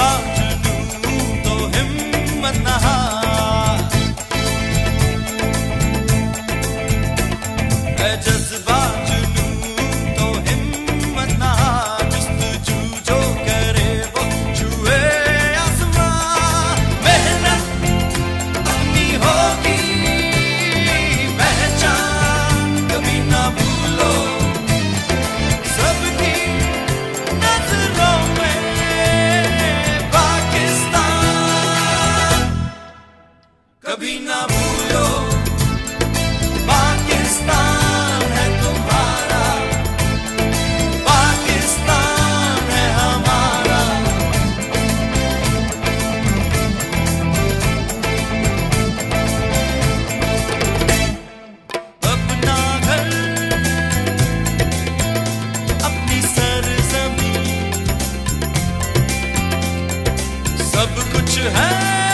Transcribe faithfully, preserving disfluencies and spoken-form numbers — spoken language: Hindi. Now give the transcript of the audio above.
जुनूं तो हिम्मत न हार, है जज्बा जुनूं तो हिम्मत न हार, जुस्तजू जो करे वो छुए आसमां। मेहनत अपनी होगी पहचान, कभी ना भूलो सबकी नजरों में पाकिस्तान, कभी ना भूलो पाकिस्तान है तुम्हारा, पाकिस्तान है हमारा। अपना घर अपनी सरजमीं सब कुछ है